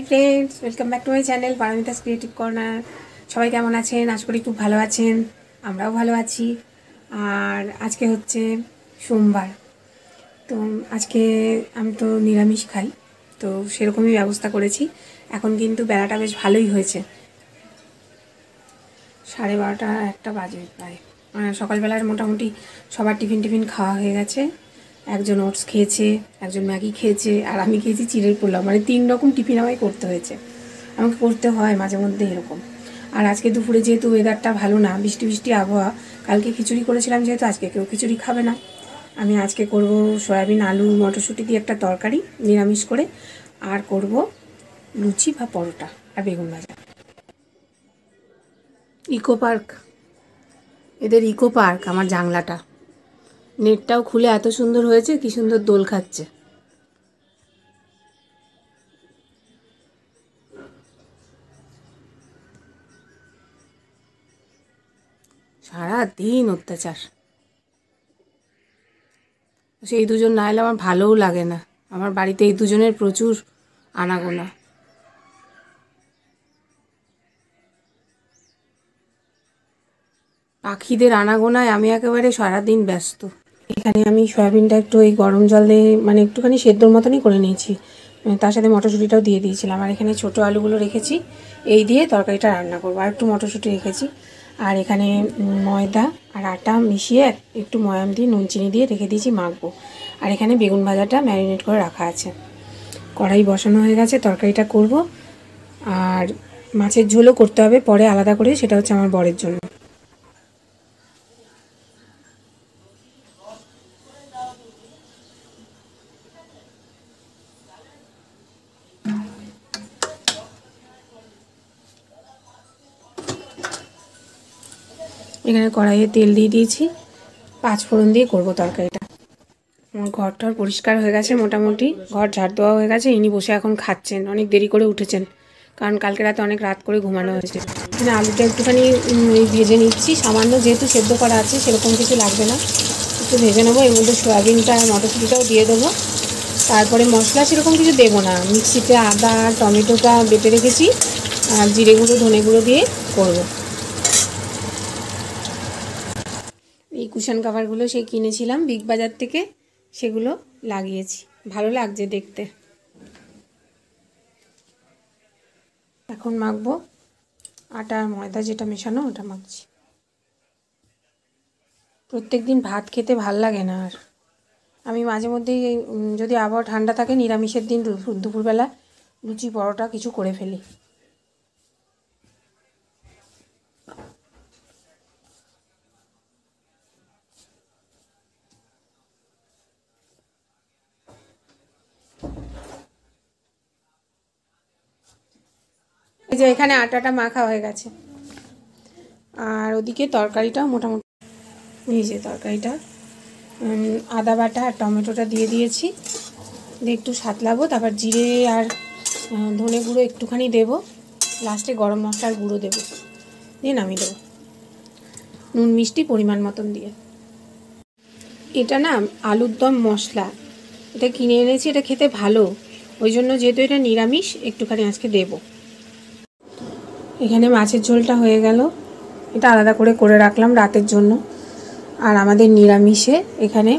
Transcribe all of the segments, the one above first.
Friends welcome back to my channel Paramita's creative corner. সবাই কেমন আছেন? আশা করি খুব ভালো আছেন, আমরাও ভালো আছি। আর আজকে হচ্ছে সোমবার, তো আজকে আমি তো নিরামিষ খাই, তো সেরকমই ব্যবস্থা করেছি। এখন কিন্তু বেলাটা বেশ ভালোই হয়েছে, 12:30-1টা বাজে প্রায়। সকালবেলার মোটামুটি সবার টিফিন খাওয়া হয়ে গেছে। একজন ওটস খেয়েছে, একজন ম্যাগি খেয়েছে, আর আমি খেয়েছি চিড়ের পোলাও। মানে 3 রকম টিফিন আমায় করতে হয়েছে, আমাকে করতে হয় মাঝে মধ্যে এরকম। আর আজকে দুপুরে যেহেতু ওয়েদারটা ভালো না, বৃষ্টি বৃষ্টি আবহাওয়া, কালকে খিচুড়ি করেছিলাম যেহেতু আজকে কেউ খিচুড়ি খাবে না। আমি আজকে করব সয়াবিন আলু মটরশুঁটি দিয়ে একটা তরকারি নিরামিষ করে, আর করব লুচি বা পরোটা আর বেগুন ভাজা। ইকো পার্ক, এদের ইকো পার্ক আমার জানলাটা, নেটটাও খুলে এত সুন্দর হয়েছে, কি সুন্দর দোল খাচ্ছে। সারা দিন অত্যাচার, সেই দুজন না এলে আমার ভালোও লাগে না। আমার বাড়িতে এই দুজনের প্রচুর আনাগোনা। পাখিদের আনাগোনায় আমি একেবারে সারাদিন ব্যস্ত। এখানে আমি সয়াবিনটা একটু ওই গরম জল দিয়ে মানে একটুখানি সেদ্ধর মতনই করে নিয়েছি, তার সাথে মটরশুঁটিটাও দিয়ে দিয়েছিলাম। আর এখানে ছোটো আলুগুলো রেখেছি, এই দিয়ে তরকারিটা রান্না করবো। আর একটু মটরশুঁটি রেখেছি, আর এখানে ময়দা আর আটা মিশিয়ে একটু ময়াম দিয়ে নুন চিনি দিয়ে রেখে দিয়েছি মাখবো। আর এখানে বেগুন ভাজাটা ম্যারিনেট করে রাখা আছে। কড়াই বসানো হয়ে গেছে, তরকারিটা করব। আর মাছের ঝোলও করতে হবে পরে আলাদা করে, সেটা হচ্ছে আমার বরের জন্য। এখানে কড়াইয়ে তেল দিয়ে দিয়েছি, 5 ফোড়ন দিয়ে করবো তরকারিটা। আমার ঘরটার পরিষ্কার হয়ে গেছে, মোটামুটি ঘর ঝাড় দেওয়া হয়ে গেছে। ইনি বসে এখন খাচ্ছেন, অনেক দেরি করে উঠেছেন, কারণ কালকে রাতে অনেক রাত করে ঘুমানো হয়েছে। এখানে আলুটা একটুখানি ভেজে নিচ্ছি, সামান্য, যেহেতু সেদ্ধ করা আছে সেরকম কিছু লাগবে না, একটু ভেজে নেবো। এর মধ্যে সয়াবিনটা আর মটরশুঁটিটাও দিয়ে দেবো। তারপরে মশলা সেরকম কিছু দেবো না, মিক্সিতে আদা আর টমেটোটা বেটে রেখেছি, আর জিরে গুঁড়ো ধনে গুঁড়ো দিয়ে করবো। এই কুশন কাভারগুলো সেই কিনেছিলাম বিগ বাজার থেকে, সেগুলো লাগিয়েছি, ভালো লাগছে দেখতে। এখন মাখবো আটা আর ময়দা যেটা মেশানো, ওটা মাখছি। প্রত্যেক দিন ভাত খেতে ভাল লাগে না। আর আমি মাঝে মধ্যেই যদি আবহাওয়া ঠান্ডা থাকে, নিরামিষের দিন দুপুরবেলা লুচি পরোটা কিছু করে ফেলি। এই যে এখানে আটাটা মাখা হয়ে গেছে, আর ওদিকে তরকারিটাও মোটামুটি, এই যে তরকারিটা আদা বাটা আর টমেটোটা দিয়ে দিয়েছি, দিয়ে একটু সাতলাবো। তারপর জিরে আর ধনে গুঁড়ো একটুখানি দেবো, লাস্টে গরম মশলার গুঁড়ো দেবো, দিয়ে নামিয়ে দেবো, নুন মিষ্টি পরিমাণ মতন দিয়ে। এটা না আলুর দম মশলা, এটা কিনে এনেছি, এটা খেতে ভালো, ওই জন্য যেহেতু এটা নিরামিষ একটুখানি আজকে দেবো। এখানে মাছের ঝোলটা হয়ে গেল, এটা আলাদা করে করে রাখলাম রাতের জন্য। আর আমাদের নিরামিষে এখানে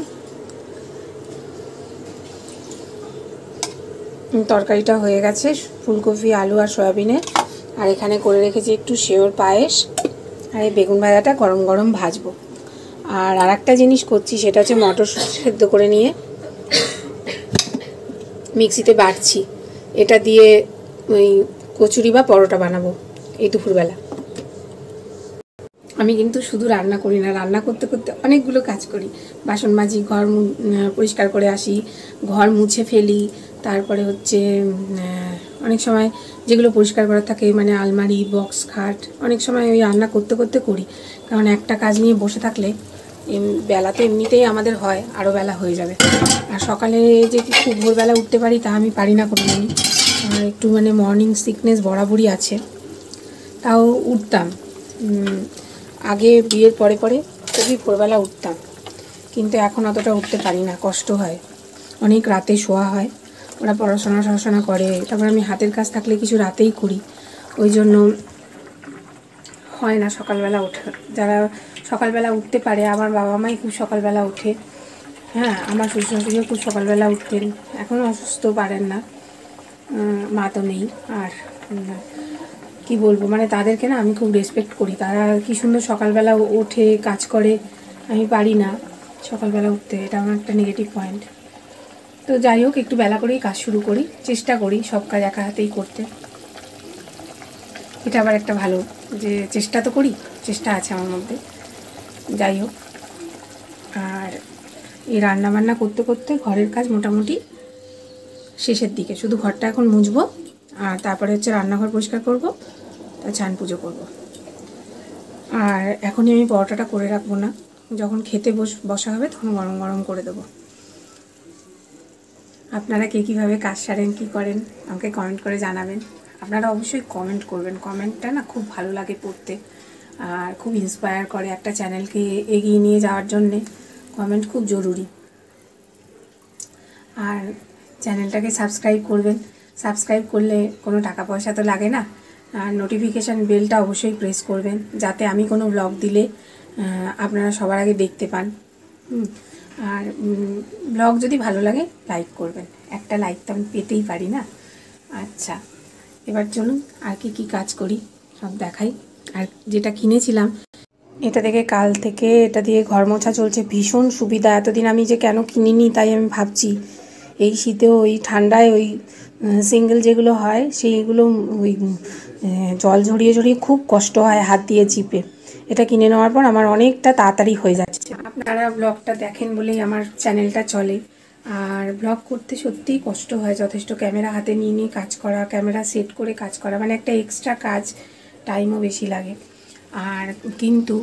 তরকারিটা হয়ে গেছে, ফুলকপি আলু আর সয়াবিনের। আর এখানে করে রেখেছি একটু সেওর পায়েস, আর এই বেগুন ভাজাটা গরম গরম ভাজবো। আর আরেকটা জিনিস করছি, সেটা হচ্ছে মটর সেদ্ধ করে নিয়ে মিক্সিতে বাটছি, এটা দিয়ে ওই কচুরি বা পরোটা বানাবো এই দুপুরবেলা। আমি কিন্তু শুধু রান্না করি না, রান্না করতে করতে অনেকগুলো কাজ করি। বাসন মাজি, ঘর পরিষ্কার করে আসি, ঘর মুছে ফেলি, তারপরে হচ্ছে অনেক সময় যেগুলো পরিষ্কার করার থাকে, মানে আলমারি, বক্স, খাট, অনেক সময় ওই রান্না করতে করতে করি। কারণ একটা কাজ নিয়ে বসে থাকলে বেলা তো এমনিতেই আমাদের হয়, আরও বেলা হয়ে যাবে। আর সকালে যে খুব ভোরবেলা উঠতে পারি তা আমি পারি না কোনো দিনই, আমার একটু মানে মর্নিং সিকনেস বরাবরই আছে। তাও উঠতাম আগে, বিয়ের পরে পরে খুবই ভোরবেলা উঠতাম, কিন্তু এখন অতটা উঠতে পারি না, কষ্ট হয়, অনেক রাতে শোয়া হয়। ওরা পড়াশোনা করে, তারপর আমি হাতের কাজ থাকলে কিছু রাতেই করি, ওই জন্য হয় না সকালবেলা ওঠা। যারা সকালবেলা উঠতে পারে, আমার বাবা মাই খুব সকালবেলা ওঠে, হ্যাঁ, আমার শ্বশুর শাশুড়িও খুব সকালবেলা উঠতেন, এখনও অসুস্থ, পারেন না, মা তো নেই। আর কি বলবো, মানে তাদেরকে না আমি খুব রেসপেক্ট করি, তারা কি সুন্দর সকালবেলা ওঠে, কাজ করে, আমি পারি না সকালবেলা উঠতে, এটা আমার একটা নেগেটিভ পয়েন্ট। তো যাই হোক, একটু বেলা করেই কাজ শুরু করি, চেষ্টা করি সব কাজ একা হাতেই করতে, এটা আবার একটা ভালো যে চেষ্টা তো করি, চেষ্টা আছে আমার মধ্যে। যাই হোক, আর এই রান্নাবান্না করতে করতে ঘরের কাজ মোটামুটি শেষের দিকে, শুধু ঘরটা এখন মুছবো, আর তারপরে হচ্ছে রান্নাঘর পরিষ্কার করবো, তার ছান পুজো করবো। আর এখনই আমি পরোটাটা করে রাখবো না, যখন খেতে বসা হবে তখন গরম গরম করে দেবো। আপনারা কে কীভাবে কাজ সারেন, কী করেন, আমাকে কমেন্ট করে জানাবেন। আপনারা অবশ্যই কমেন্ট করবেন, কমেন্টটা না খুব ভালো লাগে পড়তে, আর খুব ইন্সপায়ার করে একটা চ্যানেলকে এগিয়ে নিয়ে যাওয়ার জন্যে। কমেন্ট খুব জরুরি। আর চ্যানেলটাকে সাবস্ক্রাইব করবেন, সাবস্ক্রাইব করলে কোনো টাকা পয়সা তো লাগে না, আর নোটিফিকেশান বেলটা অবশ্যই প্রেস করবেন, যাতে আমি কোনো ব্লগ দিলে আপনারা সবার আগে দেখতে পান। আর ব্লগ যদি ভালো লাগে লাইক করবেন, একটা লাইক তো আমি পেতেই পারি না। আচ্ছা, এবার চলুন আর কি কাজ করি সব দেখাই। আর যেটা কিনেছিলাম, এটা দেখে কাল থেকে এটা দিয়ে ঘর মোছা চলছে, ভীষণ সুবিধা। এতদিন আমি যে কেন কিনিনি তাই আমি ভাবছি, এই শীতেও ওই ঠান্ডায় ওই সিঙ্গেল যেগুলো হয় সেইগুলো ওই জল ঝরিয়ে ঝরিয়ে খুব কষ্ট হয় হাত দিয়ে চিপে। এটা কিনে নেওয়ার পর আমার অনেকটা তাড়াতাড়ি হয়ে যাচ্ছে। আপনারা ব্লগটা দেখেন বলেই আমার চ্যানেলটা চলে, আর ব্লগ করতে সত্যিই কষ্ট হয় যথেষ্ট, ক্যামেরা হাতে নিয়ে কাজ করা, ক্যামেরা সেট করে কাজ করা, মানে একটা এক্সট্রা কাজ, টাইমও বেশি লাগে। আর কিন্তু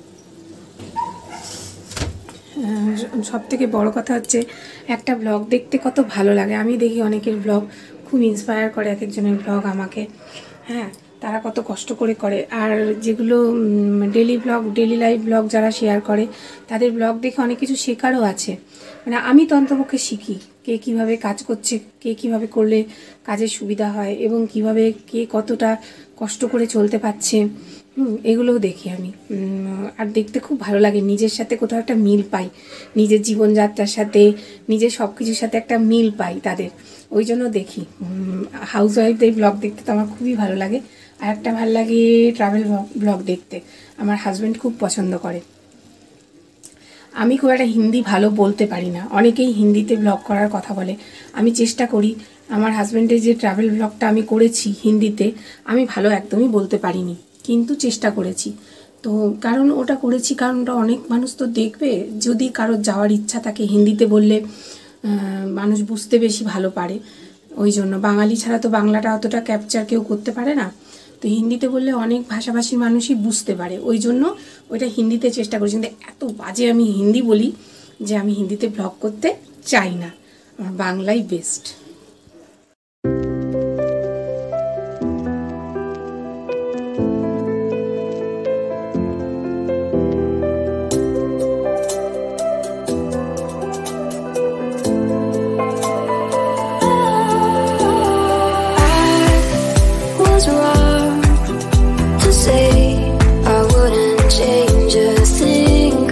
সবথেকে বড় কথা হচ্ছে একটা ব্লগ দেখতে কত ভালো লাগে। আমি দেখি অনেকের ব্লগ খুব ইন্সপায়ার করে, এক একজনের ব্লগ আমাকে, হ্যাঁ, তারা কত কষ্ট করে। আর যেগুলো daily blog, daily life blog যারা শেয়ার করে, তাদের ব্লগ দেখে অনেক কিছু শেখারও আছে। মানে আমি তো অন্তপক্ষে শিখি, কে কীভাবে কাজ করছে, কে কীভাবে করলে কাজের সুবিধা হয়, এবং কিভাবে কে কতটা কষ্ট করে চলতে পারছে, এগুলোও দেখি আমি। আর দেখতে খুব ভালো লাগে, নিজের সাথে কোথাও একটা মিল পাই, নিজের জীবনযাত্রার সাথে, নিজের সব কিছুর সাথে একটা মিল পাই তাদের, ওই জন্য দেখি। হাউস ওয়াইফদের ব্লগ দেখতে তো আমার খুবই ভালো লাগে। আর একটা ভালো লাগে ট্রাভেল ব্লগ দেখতে, আমার হাজব্যান্ড খুব পছন্দ করে। আমি খুব একটা হিন্দি ভালো বলতে পারি না, অনেকেই হিন্দিতে ব্লগ করার কথা বলে, আমি চেষ্টা করি। আমার হাজব্যান্ডের যে ট্রাভেল ব্লগটা আমি করেছি হিন্দিতে, আমি ভালো একদমই বলতে পারিনি, কিন্তু চেষ্টা করেছি। তো কারণ ওটা করেছি, কারণ ওটা অনেক মানুষ তো দেখবে, যদি কারোর যাওয়ার ইচ্ছা থাকে হিন্দিতে বললে মানুষ বুঝতে বেশি ভালো পারে, ওই জন্য। বাঙালি ছাড়া তো বাংলাটা অতটা ক্যাপচার কেউ করতে পারে না, তো হিন্দিতে বললে অনেক ভাষাভাষীর মানুষই বুঝতে পারে, ওই জন্য ওইটা হিন্দিতে চেষ্টা করেছি। কিন্তু এত বাজে আমি হিন্দি বলি যে আমি হিন্দিতে ব্লগ করতে চাই না, আমার বাংলাই বেস্ট।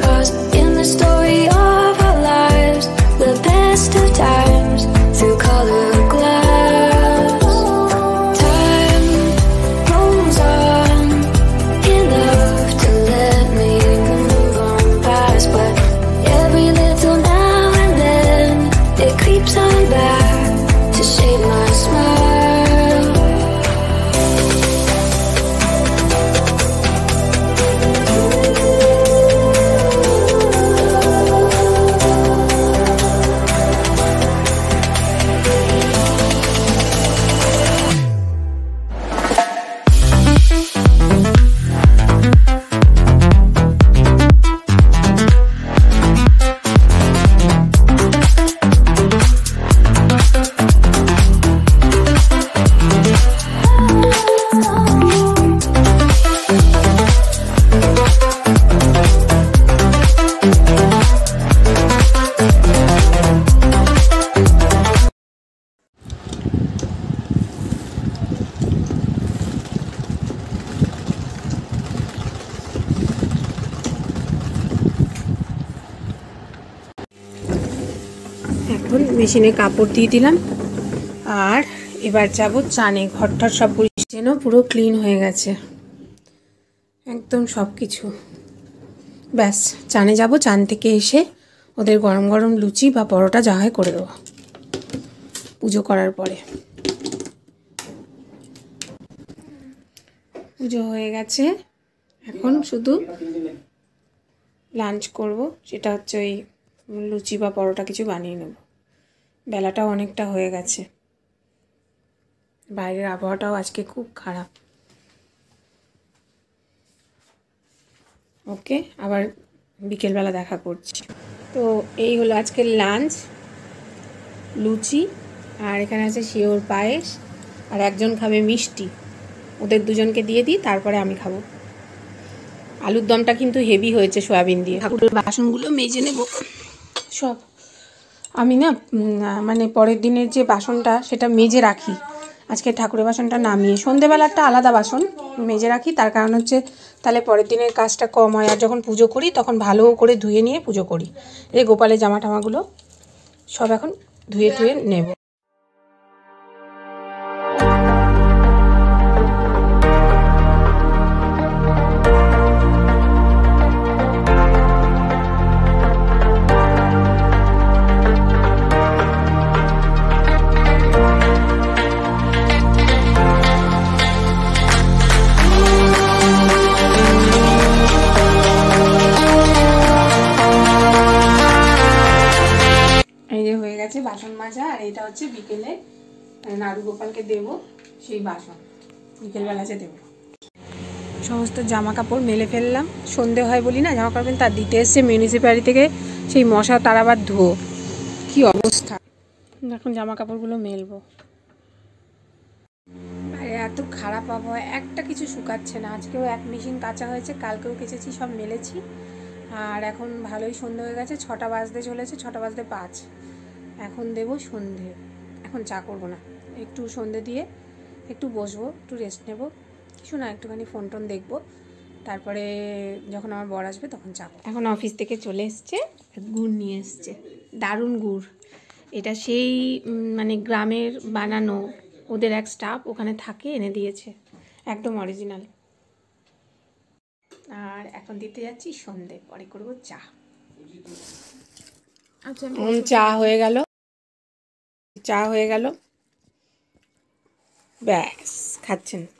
Color এখন মেশিনে কাপড় দিয়ে দিলাম, আর এবার যাব চানে। ঘরটার সব যেন পুরো ক্লিন হয়ে গেছে একদম সব কিছু। ব্যাস চানে যাব, চান থেকে এসে ওদের গরম গরম লুচি বা পরোটা যা হয় করে দেবো পুজো করার পরে। পুজো হয়ে গেছে, এখন শুধু লাঞ্চ করব, সেটা হচ্ছে ওই লুচি বা পরোটা কিছু বানিয়ে নেব। বেলাটাও অনেকটা হয়ে গেছে, বাইরের আবহাওয়াটাও আজকে খুব খারাপ। ওকে, আবার বিকেলবেলা দেখা করছি। তো এই হলো আজকের লাঞ্চ, লুচি, আর এখানে আছে শিওর পায়েস, আর একজন খাবে মিষ্টি। ওদের দুজনকে দিয়ে দিই, তারপরে আমি খাবো। আলুর দমটা কিন্তু হেভি হয়েছে সয়াবিন দিয়ে। ঠাকুরের বাসনগুলো মেজে নেব সব। আমি না মানে পরের দিনের যে বাসনটা সেটা মেজে রাখি, আজকে ঠাকুরের বাসনটা নামিয়ে সন্ধেবেলা একটা আলাদা বাসন মেজে রাখি। তার কারণ হচ্ছে তাহলে পরের দিনের কাজটা কম হয়, আর যখন পুজো করি তখন ভালো করে ধুয়ে নিয়ে পুজো করি। এই গোপালের জামা টামাগুলো সব এখন ধুয়ে টুয়ে নেব। বাসন মাজা, আর এটা হচ্ছে বিকেলে নাড়ু গোপালকে দেবো সেই বাসন, বিকেলবেলা যে দেবো। সমস্ত জামা কাপড় মেলে ফেললাম, সন্ধে হয় বলি না জামা কাপড় তার দিতে এসছে মিউনিসিপ্যালিটি থেকে সেই মশা তারাবার ধুয়ো, কি অবস্থা। এখন জামা কাপড়গুলো মেলবো। আরে এত খারাপ আবহাওয়া, একটা কিছু শুকাচ্ছে না। আজকেও এক মেশিন কাঁচা হয়েছে, কালকেও কেচেছি, সব মেলেছি। আর এখন ভালোই সন্ধে হয়ে গেছে, 6টা বাজতে চলেছে, 6টা বাজতে 5। এখন দেবো সন্ধে। এখন চা করবো না, একটু সন্ধে দিয়ে একটু বসবো, একটু রেস্ট নেব, কিছু না, একটুখানি ফোন টোন দেখবো। তারপরে যখন আমার বর আসবে তখন চা করবো। এখন অফিস থেকে চলে এসছে, গুড় নিয়ে এসছে, দারুণ গুড়। এটা সেই মানে গ্রামের বানানো, ওদের এক স্টাফ ওখানে থাকে এনে দিয়েছে, একদম অরিজিনাল। আর এখন দিতে যাচ্ছি সন্ধে, পরে করবো চা। আচ্ছা, চা হয়ে গেল, চা হয়ে গেল, ব্যাস খাচ্ছেন।